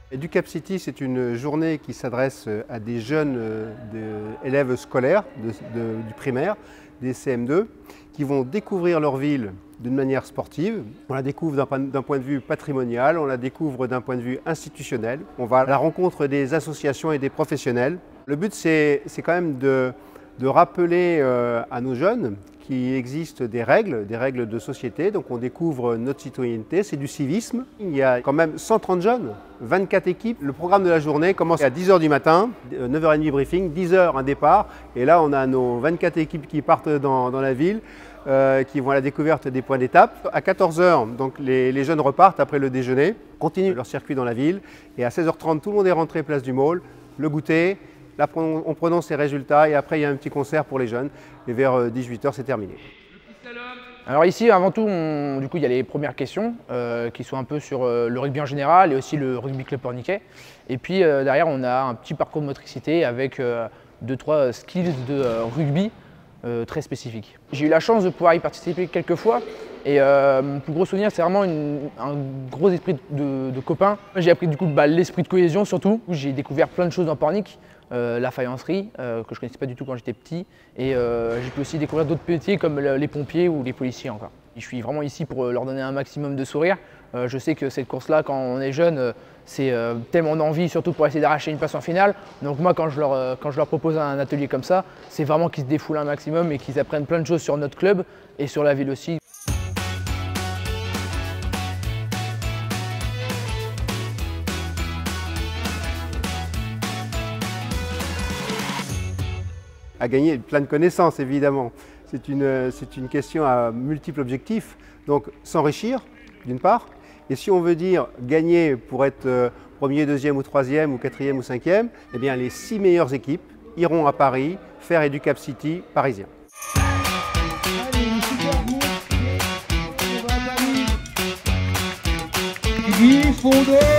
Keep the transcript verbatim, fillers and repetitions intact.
EduCapCity, c'est une journée qui s'adresse à des jeunes euh, de, élèves scolaires de, de, du primaire, des C M deux, qui vont découvrir leur ville d'une manière sportive. On la découvre d'un point de vue patrimonial, on la découvre d'un point de vue institutionnel. On va à la rencontre des associations et des professionnels. Le but, c'est quand même de, de rappeler euh, à nos jeunes qu'il existe des règles, des règles de société. Donc on découvre notre citoyenneté, c'est du civisme. Il y a quand même cent trente jeunes, vingt-quatre équipes. Le programme de la journée commence à dix heures du matin, neuf heures trente briefing, dix heures un départ. Et là on a nos vingt-quatre équipes qui partent dans, dans la ville, euh, qui vont à la découverte des points d'étape. À quatorze heures, donc les, les jeunes repartent après le déjeuner, continuent leur circuit dans la ville. Et à seize heures trente, tout le monde est rentré place du Môle, le goûter. Là, on prononce ses résultats et après, il y a un petit concert pour les jeunes. Et vers dix-huit heures, c'est terminé. Alors ici, avant tout, on, du coup, il y a les premières questions euh, qui sont un peu sur euh, le rugby en général et aussi le rugby club porniquet. Et puis euh, derrière, on a un petit parcours de motricité avec euh, deux, trois skills de euh, rugby euh, très spécifiques. J'ai eu la chance de pouvoir y participer quelques fois. Et euh, mon plus gros souvenir, c'est vraiment une, un gros esprit de, de copain. J'ai appris du coup bah, l'esprit de cohésion surtout. J'ai découvert plein de choses dans Pornic. Euh, la faïencerie, euh, que je ne connaissais pas du tout quand j'étais petit. Et euh, j'ai pu aussi découvrir d'autres métiers comme le, les pompiers ou les policiers encore. Je suis vraiment ici pour leur donner un maximum de sourire. Euh, je sais que cette course-là, quand on est jeune, euh, c'est euh, tellement d'envie, surtout pour essayer d'arracher une place en finale. Donc moi, quand je leur, euh, quand je leur propose un atelier comme ça, c'est vraiment qu'ils se défoulent un maximum et qu'ils apprennent plein de choses sur notre club et sur la ville aussi. À gagner plein de connaissances, évidemment. C'est une, c'est une question à multiples objectifs. Donc, s'enrichir, d'une part. Et si on veut dire gagner pour être euh, premier, deuxième ou troisième ou quatrième ou cinquième, eh bien, les six meilleures équipes iront à Paris faire EduCapCity parisien. Allez, super groupe. On va à Paris. Guy Fondé.